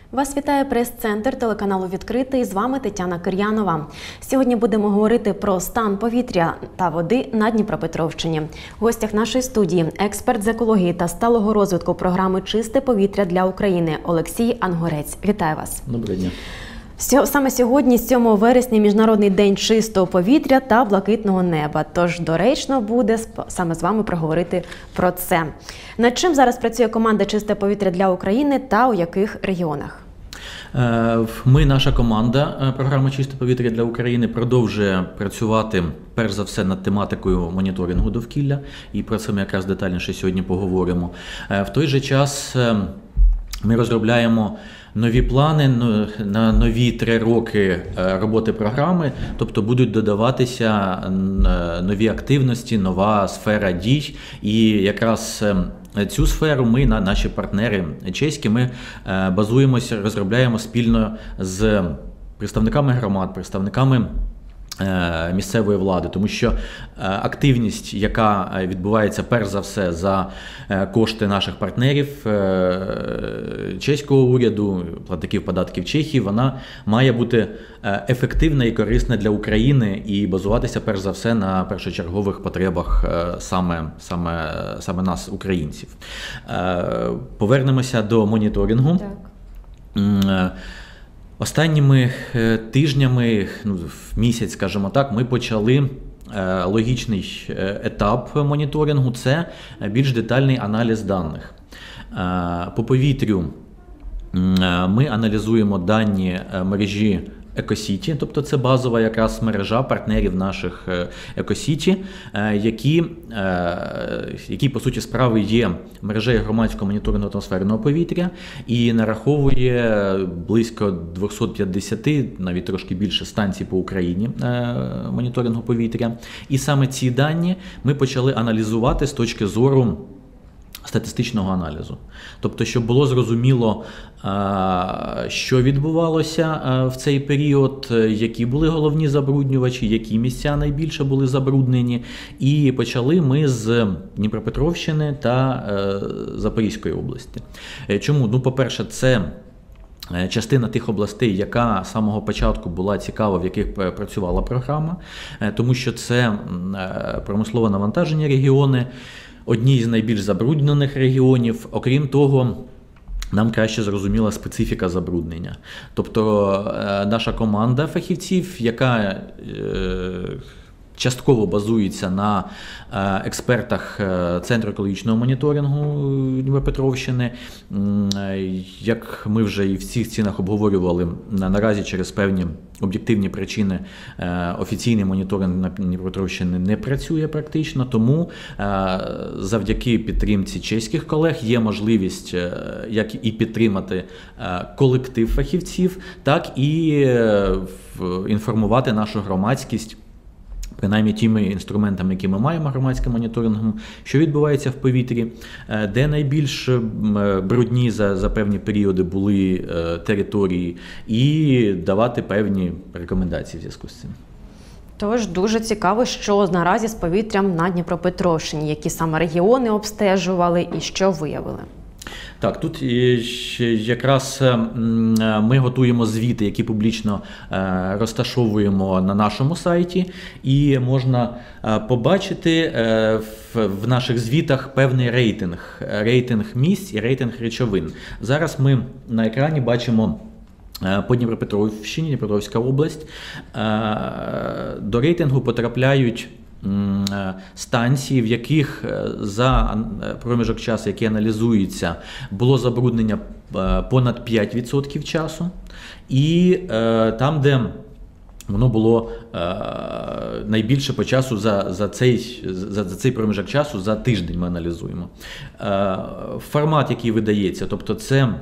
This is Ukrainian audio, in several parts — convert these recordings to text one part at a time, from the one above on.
Вас вітає прес-центр телеканалу «Відкритий». З вами Тетяна Кир'янова. Сьогодні будемо говорити про стан повітря та води на Дніпропетровщині. В гостях нашої студії експерт з екології та сталого розвитку програми «Чисте повітря для України» Олексій Ангорець. Вітаю вас. Доброго дня. Саме сьогодні, 7 вересня, Міжнародний день чистого повітря та блакитного неба. Тож доречно буде саме з вами проговорити про це. Над чим зараз працює команда «Чисте повітря для України» та у яких регіонах? Наша команда програми «Чисте повітря для України» продовжує працювати, перш за все, над тематикою моніторингу довкілля. І про це ми якраз детальніше сьогодні поговоримо. В той же час ми розробляємо нові плани на нові 3 роки роботи програми, тобто будуть додаватися нові активності, нова сфера дій. І якраз цю сферу ми, наші партнери чеські, ми базуємося, розробляємо спільно з представниками громад, представниками місцевої влади, тому що активність, яка відбувається перш за все за кошти наших партнерів, чеського уряду, платників податків Чехії, вона має бути ефективна і корисна для України і базуватися перш за все на першочергових потребах саме нас, українців. Повернемося до моніторингу. Так. Останніми тижнями, в місяць, скажімо так, ми почали логічний етап моніторингу – це більш детальний аналіз даних. По повітрю ми аналізуємо дані мережі Екосіті, тобто це базова якраз мережа партнерів наших Екосіті, які по суті справи є мережею громадського моніторингу атмосферного повітря і нараховує близько 250, навіть трошки більше станцій по Україні моніторингу повітря. І саме ці дані ми почали аналізувати з точки зору статистичного аналізу. Тобто, щоб було зрозуміло, що відбувалося в цей період, які були головні забруднювачі, які місця найбільше були забруднені. І почали ми з Дніпропетровщини та Запорізької області. Чому? По-перше, це частина тих областей, яка з самого початку була цікава, в яких працювала програма, тому що це промислово навантажені регіони, одні з найбільш забруднених регіонів. Окрім того, нам краще зрозуміла специфіка забруднення. Тобто наша команда фахівців, яка частково базується на експертах Центру екологічного моніторингу Дніпропетровщини. Як ми вже і в цих цінах обговорювали, наразі через певні об'єктивні причини офіційний моніторинг на Дніпропетровщині не працює практично, тому завдяки підтримці чеських колег є можливість як і підтримати колектив фахівців, так і інформувати нашу громадськість, принаймні тими інструментами, які ми маємо громадським моніторингом, що відбувається в повітрі, де найбільш брудні за певні періоди були території, і давати певні рекомендації в зв'язку з цим. Тож дуже цікаво, що наразі з повітрям на Дніпропетровщині, які саме регіони обстежували і що виявили. Так, тут якраз ми готуємо звіти, які публічно розташовуємо на нашому сайті, і можна побачити в наших звітах певний рейтинг місць і рейтинг речовин. Зараз ми на екрані бачимо по Дніпропетровщині, Дніпропетровська область. До рейтингу потрапляють станції, в яких за проміжок часу, який аналізується, було забруднення понад 5% часу, і там, де воно було найбільше по часу за цей проміжок часу, за тиждень ми аналізуємо. Формат, який видається, тобто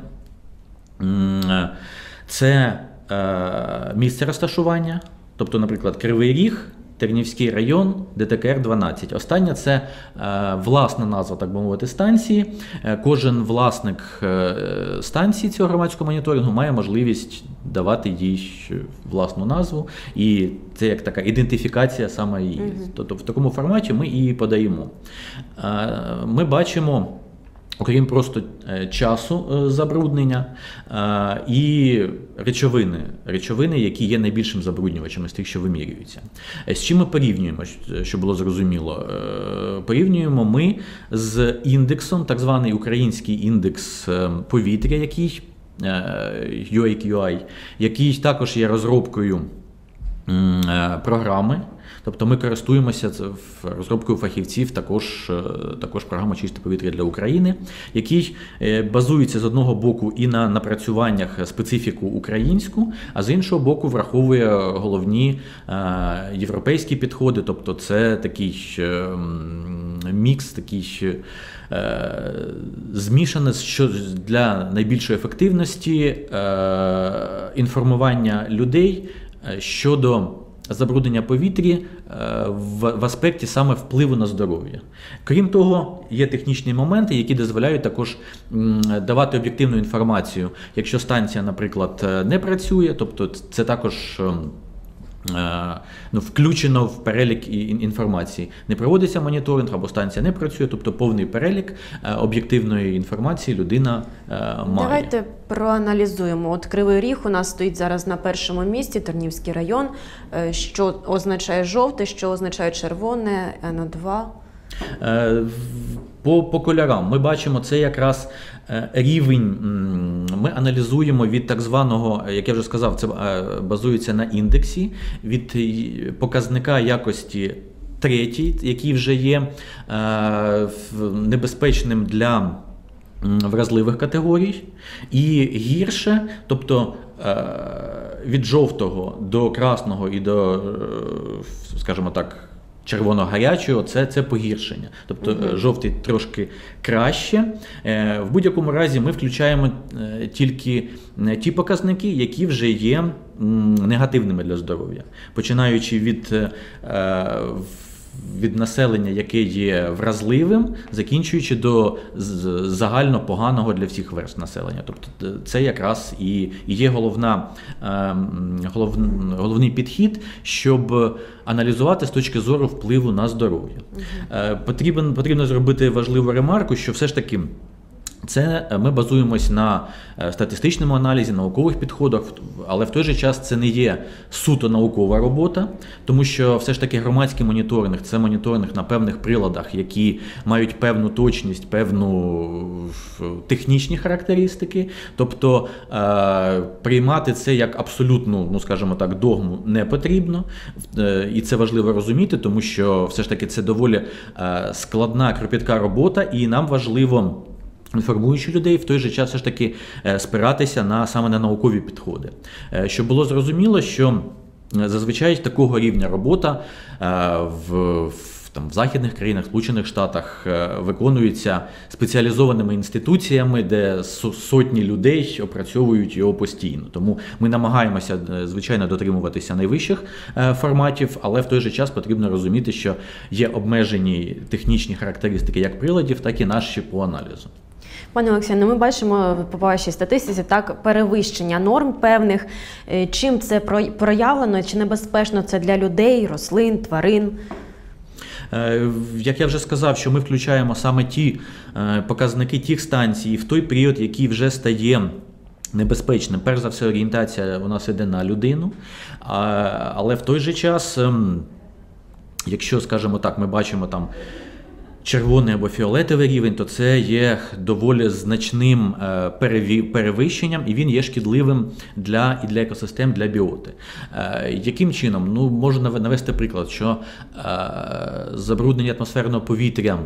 це місце розташування, тобто, наприклад, Кривий Ріг, Тернівський район, ДТКР-12. Остання – це власна назва, так би мовити, станції. Кожен власник станції цього громадського моніторингу має можливість давати їй власну назву. І це як така ідентифікація саме її. Тобто в такому форматі ми її подаємо. Ми бачимо окрім просто часу забруднення, і речовини, які є найбільшим забруднювачем з тих, що вимірюються. З чим ми порівнюємо, щоб було зрозуміло? Порівнюємо ми з індексом, так званий український індекс повітря, який UAQI, який також є розробкою програми. Тобто ми користуємося розробкою фахівців також програма «Чисте повітря для України», який базується з одного боку і на напрацюваннях специфіку українську, а з іншого боку враховує головні європейські підходи. Тобто це такий мікс, такий змішане для найбільшої ефективності інформування людей щодо забруднення повітря в аспекті саме впливу на здоров'я. Крім того, є технічні моменти, які дозволяють також давати об'єктивну інформацію. Якщо станція, наприклад, не працює, тобто це також включено в перелік інформації. Не проводиться моніторинг або станція не працює, тобто повний перелік об'єктивної інформації людина має. Давайте проаналізуємо. От Кривий Ріг у нас стоїть зараз на першому місці, Тернівський район. Що означає жовте, що означає червоне, НО2? По кольорам ми бачимо, це якраз рівень, ми аналізуємо від так званого, як я вже сказав, це базується на індексі, від показника якості третій, який вже є небезпечним для вразливих категорій, і гірше, тобто від жовтого до красного і до, скажімо так, червоно-гарячого це погіршення. Тобто жовтий трошки краще. В будь-якому разі ми включаємо тільки ті показники, які вже є негативними для здоров'я. Починаючи від населення, яке є вразливим, закінчуючи до загально поганого для всіх верств населення. Тобто це якраз і є головний підхід, щоб аналізувати з точки зору впливу на здоров'я. Потрібно зробити важливу ремарку, що все ж таки ми базуємось на статистичному аналізі, наукових підходах, але в той же час це не є суто наукова робота, тому що все ж таки громадський моніторинг – це моніторинг на певних приладах, які мають певну точність, певну технічні характеристики. Тобто приймати це як абсолютну, скажімо так, догму не потрібно. І це важливо розуміти, тому що все ж таки це доволі складна, кропітка робота, і нам важливо, інформуючи людей, в той же час все ж таки спиратися саме на наукові підходи. Щоб було зрозуміло, що зазвичай такого рівня робота в західних країнах, Сполучених Штатах виконується спеціалізованими інституціями, де сотні людей опрацьовують його постійно. Тому ми намагаємося, звичайно, дотримуватися найвищих форматів, але в той же час потрібно розуміти, що є обмежені технічні характеристики як приладів, так і наші по аналізу. Пане Олексію, ми бачимо по вашій статистиці перевищення норм певних. Чим це проявлено? Чи небезпечно це для людей, рослин, тварин? Як я вже сказав, що ми включаємо саме ті показники тих станцій в той період, який вже стає небезпечним. Перш за все, орієнтація у нас йде на людину, але в той же час, якщо, скажімо так, ми бачимо там червоний або фіолетовий рівень, то це є доволі значним перевищенням, і він є шкідливим для екосистем, для біоти. Яким чином? Можна навести приклад, що забруднення атмосферного повітря,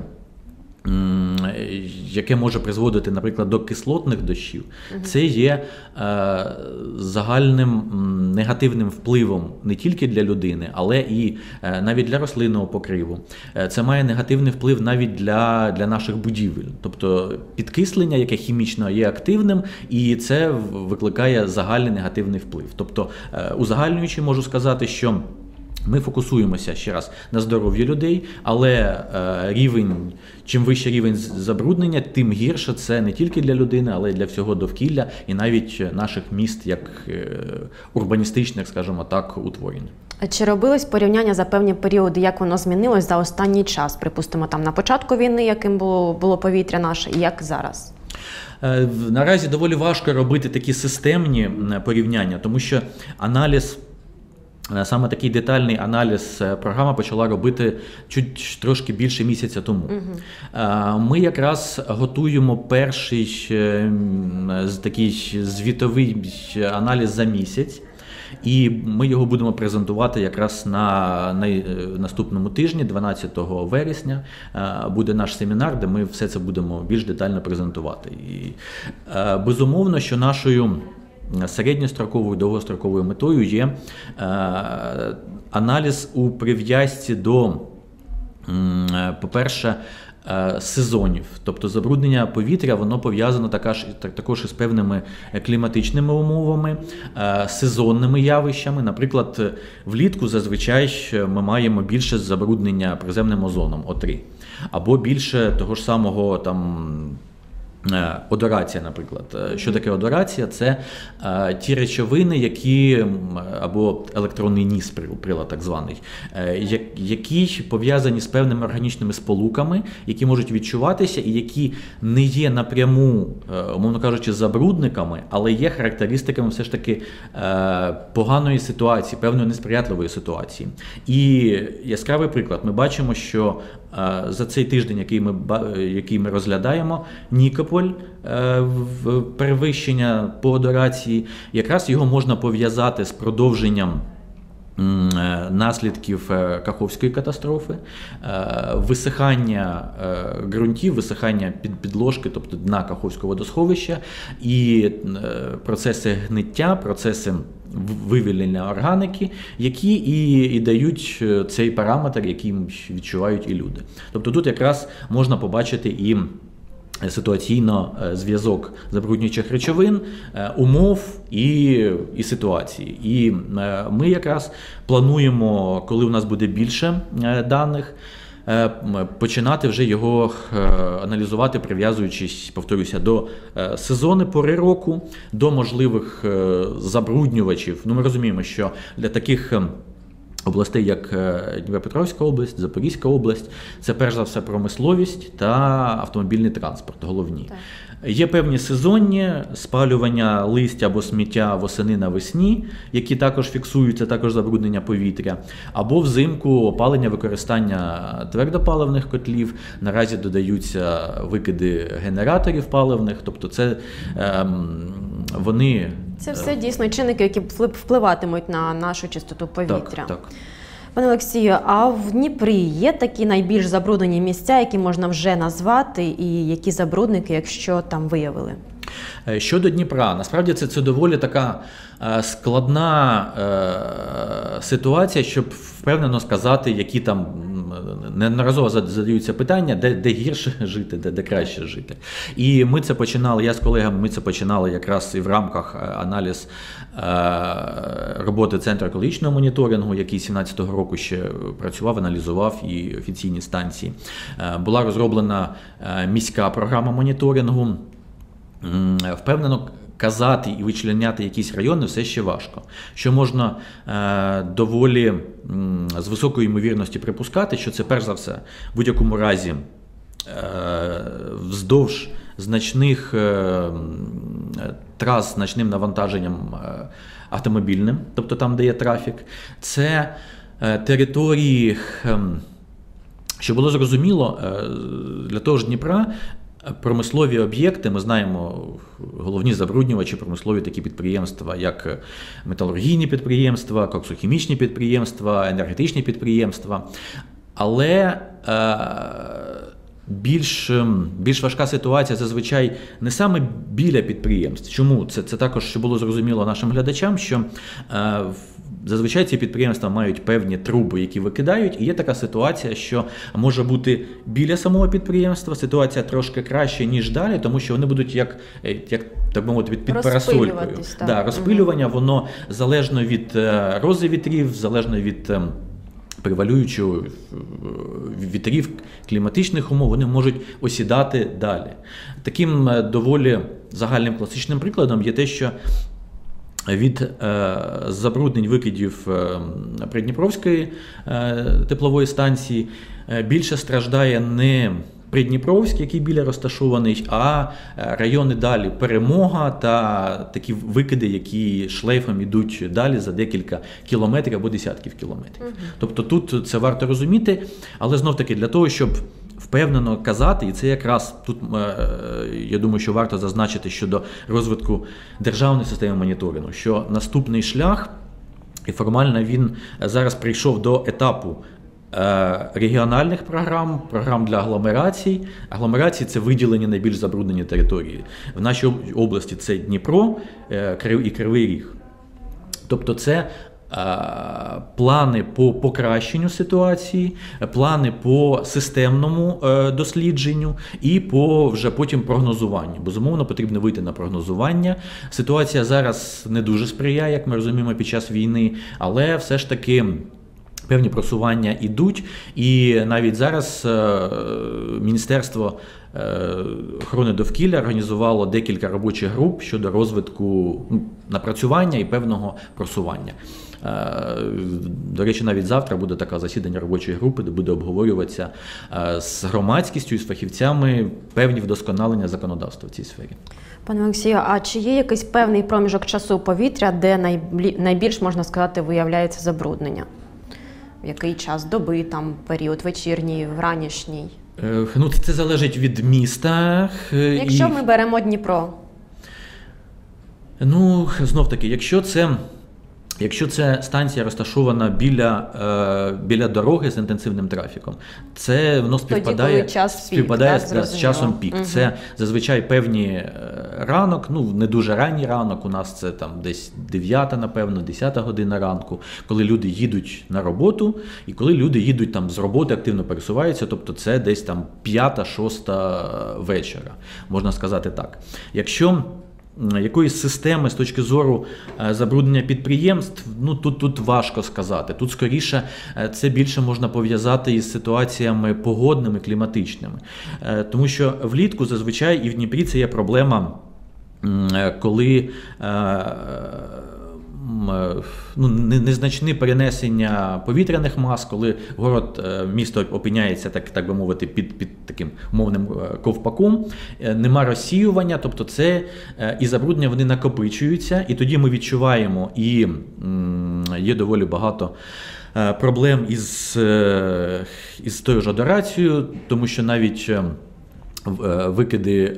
яке може призводити, наприклад, до кислотних дощів, це є загальним негативним впливом не тільки для людини, але і навіть для рослинного покриву. Це має негативний вплив навіть для наших будівель. Тобто підкислення, яке хімічно є активним, і це викликає загальний негативний вплив. Тобто, узагальнюючи, можу сказати, що ми фокусуємося ще раз на здоров'ї людей, але чим вищий рівень забруднення, тим гірше це не тільки для людини, але й для всього довкілля і навіть наших міст як урбаністичних, скажімо так, утворень. Чи робилось порівняння за певні періоди, як воно змінилось за останній час? Припустимо, там на початку війни, яким було повітря наше, і як зараз? Наразі доволі важко робити такі системні порівняння, тому що аналіз, саме такий детальний аналіз програма почала робити чуть трошки більше місяця тому. Ми якраз готуємо перший такий звітовий аналіз за місяць. І ми його будемо презентувати якраз на наступному тижні, 12 вересня, буде наш семінар, де ми все це будемо більш детально презентувати. І безумовно, що нашою середньостроковою, довгостроковою метою є аналіз у прив'язці до, по-перше, сезонів. Тобто забруднення повітря, воно пов'язано також із певними кліматичними умовами, сезонними явищами. Наприклад, влітку зазвичай ми маємо більше забруднення приземним озоном, О3, або більше того ж самого там одорація, наприклад. Що таке одорація? Це ті речовини, які, або електронний ніс, прилад так званий, які пов'язані з певними органічними сполуками, які можуть відчуватися і які не є напряму, умовно кажучи, забрудниками, але є характеристиками все ж таки поганої ситуації, певної несприятливої ситуації. І яскравий приклад. Ми бачимо, що за цей тиждень, який ми розглядаємо, Нікополь, перевищення по одорації, якраз його можна пов'язати з продовженням наслідків Каховської катастрофи, висихання ґрунтів, висихання підложки, тобто дна Каховського водосховища, і процеси гниття, процеси вивільнення органіки, які і дають цей параметр, який відчувають і люди. Тобто тут якраз можна побачити і ситуаційно зв'язок забруднюючих речовин, умов і ситуації. І ми якраз плануємо, коли у нас буде більше даних, починати вже його аналізувати, прив'язуючись, повторюся, до сезону, пори року, до можливих забруднювачів. Ну, ми розуміємо, що для таких областей, як Дніпропетровська область, Запорізька область, це перш за все промисловість та автомобільний транспорт, головні. Так. Є певні сезонні спалювання листя або сміття восени навесні, які також фіксуються, також забруднення повітря, або взимку опалення, використання твердопаливних котлів, наразі додаються викиди генераторів паливних, тобто це вони... Це все дійсно чинники, які впливатимуть на нашу чистоту повітря. Так. Пане Олексію, а в Дніпрі є такі найбільш забруднені місця, які можна вже назвати, і які забрудники, якщо там виявили? Щодо Дніпра, насправді це доволі така складна ситуація, щоб впевнено сказати, які там неодноразово задаються питання, де гірше жити, де краще жити. І ми це починали, я з колегами, якраз і в рамках аналіз роботи Центру екологічного моніторингу, який 2017 року ще працював, аналізував і офіційні станції. Була розроблена міська програма моніторингу. Впевнено, казати і вичленяти якісь райони все ще важко. Що можна доволі з високою ймовірністю припускати, що це перш за все в будь-якому разі вздовж значних трас з значним навантаженням автомобільним, тобто там, де є трафік. Це території, що було зрозуміло, для того ж Дніпра, промислові об'єкти, ми знаємо, головні забруднювачі промислові такі підприємства, як металургійні підприємства, коксохімічні підприємства, енергетичні підприємства. Але більш важка ситуація зазвичай не саме біля підприємств. Чому? Це також, що було зрозуміло нашим глядачам, що зазвичай ці підприємства мають певні труби, які викидають, і є така ситуація, що може бути біля самого підприємства, ситуація трошки краще, ніж далі, тому що вони будуть як так би мовити, під парасолькою. Да, розпилювання, воно залежно від рози вітрів, залежно від превалюючого вітрів, кліматичних умов, вони можуть осідати далі. Таким доволі загальним класичним прикладом є те, що від забруднень викидів Придніпровської теплової станції більше страждає не Придніпровськ, який біля розташований, а райони далі Перемога та такі викиди, які шлейфом йдуть далі за декілька кілометрів або десятків кілометрів. Тобто тут це варто розуміти, але знов-таки для того, щоб впевнено казати, і це якраз тут, я думаю, що варто зазначити щодо розвитку державної системи моніторингу, що наступний шлях, і формально він зараз прийшов до етапу регіональних програм для агломерацій. Агломерації – це виділені найбільш забруднені території. В нашій області це Дніпро і Кривий Ріг. Тобто це плани по покращенню ситуації, плани по системному дослідженню і по вже потім прогнозуванню. Безумовно, потрібно вийти на прогнозування. Ситуація зараз не дуже сприяє, як ми розуміємо, під час війни, але все ж таки певні просування йдуть, і навіть зараз Міністерство охорони довкілля організувало декілька робочих груп щодо розвитку напрацювання і певного просування. До речі, навіть завтра буде таке засідання робочої групи, де буде обговорюватися з громадськістю і з фахівцями певні вдосконалення законодавства в цій сфері. Пане Олексію, а чи є якийсь певний проміжок часу повітря, де найбільш, можна сказати, виявляється забруднення? В який час доби, там період вечірній, вранішній? Ну, це залежить від міста. Якщо ми беремо Дніпро? Ну, знов-таки, якщо це станція розташована біля дороги з інтенсивним трафіком, це воно співпадає з часом пік. Угу. Це зазвичай певні ранок, ну не дуже ранній ранок, у нас це там десь 9, напевно, 10 година ранку, коли люди їдуть на роботу і коли люди їдуть там з роботи, активно пересуваються, тобто це десь там 5-6 вечора, можна сказати так. Якщо якоїсь системи з точки зору забруднення підприємств, ну тут важко сказати. Тут скоріше це більше можна пов'язати із ситуаціями погодними, кліматичними. Тому що влітку зазвичай і в Дніпрі це є проблема, коли незначне перенесення повітряних мас, коли місто опиняється, так би мовити, під таким умовним ковпаком, нема розсіювання, тобто це і забруднення, вони накопичуються, і тоді ми відчуваємо, і є доволі багато проблем із тою ж одорацією, тому що навіть викиди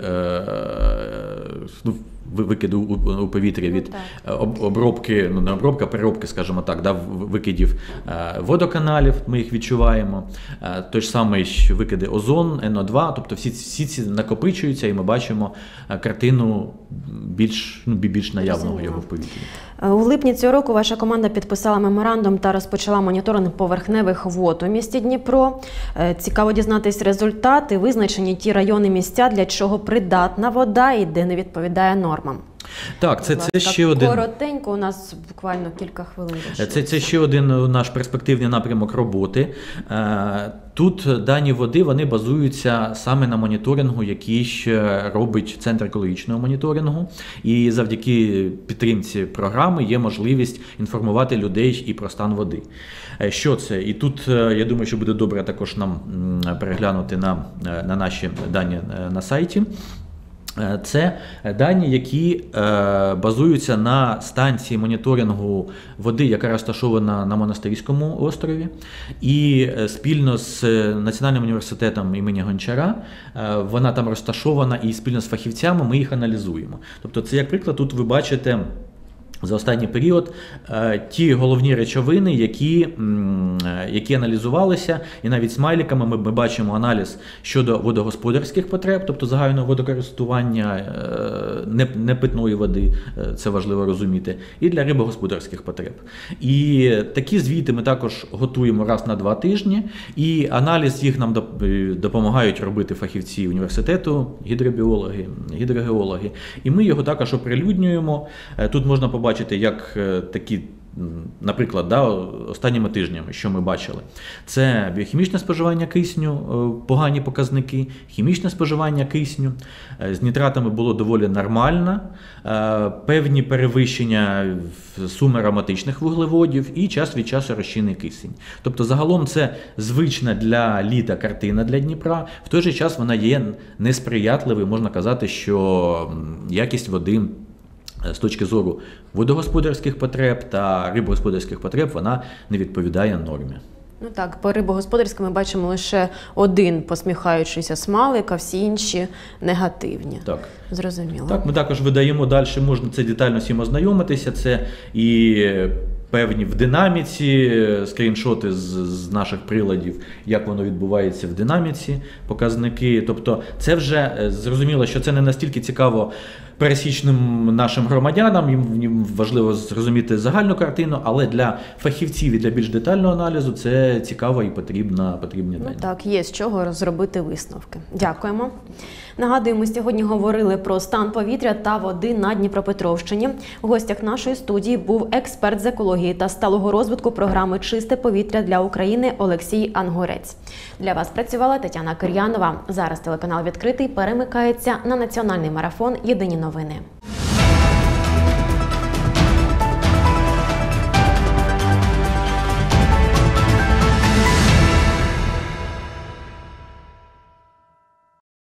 у повітрі від обробки, не обробка, переробки, скажімо так, викидів водоканалів, ми їх відчуваємо. Той ж самий викиди озон, НО2, тобто всі ці накопичуються, і ми бачимо картину більш наявного його в повітрі. У липні цього року ваша команда підписала меморандум та розпочала моніторинг поверхневих вод у місті Дніпро. Цікаво дізнатись результати, визначені ті райони, місця, для чого придатна вода і де не відповідає нормам. Так, це ще один. Коротенько, у нас буквально кілька хвилин. Це ще один наш перспективний напрямок роботи. Тут дані води, вони базуються саме на моніторингу, який робить Центр екологічного моніторингу. І завдяки підтримці програми є можливість інформувати людей і про стан води. Що це? І тут, я думаю, що буде добре також нам переглянути на наші дані на сайті. Це дані, які базуються на станції моніторингу води, яка розташована на Монастирському острові. І спільно з Національним університетом імені Гончара вона там розташована, і спільно з фахівцями ми їх аналізуємо. Тобто це, як приклад, тут ви бачите за останній період ті головні речовини, які аналізувалися, і навіть смайликами ми бачимо аналіз щодо водогосподарських потреб, тобто загального водокористування непитної води, це важливо розуміти, і для рибогосподарських потреб. І такі звіти ми також готуємо раз на 2 тижні, і аналіз їх нам допомагають робити фахівці університету, гідробіологи, гідрогеологи, і ми його також оприлюднюємо. Тут можна побачити, як такі наприклад, останніми тижнями, що ми бачили, це біохімічне споживання кисню, погані показники, хімічне споживання кисню, з нітратами було доволі нормально, певні перевищення суми ароматичних вуглеводів і час від часу розчинний кисень. Тобто загалом це звична для літа картина для Дніпра, в той же час вона є несприятливою, можна казати, що якість води з точки зору водогосподарських потреб та рибогосподарських потреб вона не відповідає нормі. Ну так, по рибогосподарському ми бачимо лише один посміхаючийся смайлик, а всі інші негативні. Так. Зрозуміло. Так, ми також видаємо далі, можна це детально всім ознайомитися, це і певні в динаміці, скріншоти з наших приладів, як воно відбувається в динаміці, показники. Тобто це вже зрозуміло, що це не настільки цікаво пересічним нашим громадянам, їм важливо зрозуміти загальну картину, але для фахівців і для більш детального аналізу це цікаво і потрібні дані. Ну так, є з чого зробити висновки. Дякуємо. Нагадуємо, сьогодні говорили про стан повітря та води на Дніпропетровщині. У гостях нашої студії був експерт з екології та сталого розвитку програми «Чисте повітря для України» Олексій Ангурець. Для вас працювала Тетяна Кир'янова. Зараз телеканал «Відкритий» перемикається на національний марафон «Єдині новини».